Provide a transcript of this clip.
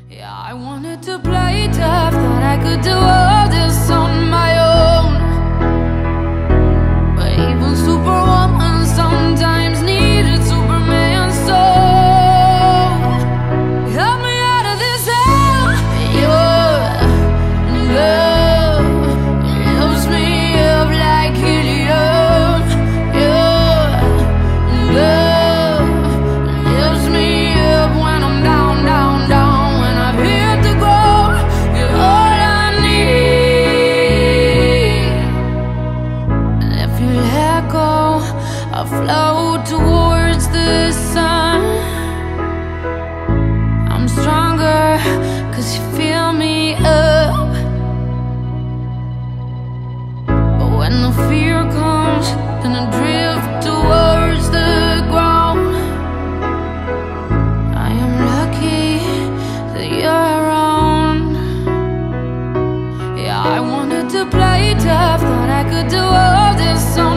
Yeah, I wanted to play tough, thought I could do all this on my own. But even Superwoman sometimes needed Superman, so help me out of this hell. Your love lifts me up like helium. Your love lifts me up when I'm down, down, down. When I've hit the ground, you're all I need. And if you let go, I'll float towards the sun. I'm stronger 'cause you fill me up. But when the fear comes, then I drift towards the ground. I am lucky that you're around. Yeah, I wanted to play tough, thought I could do all this on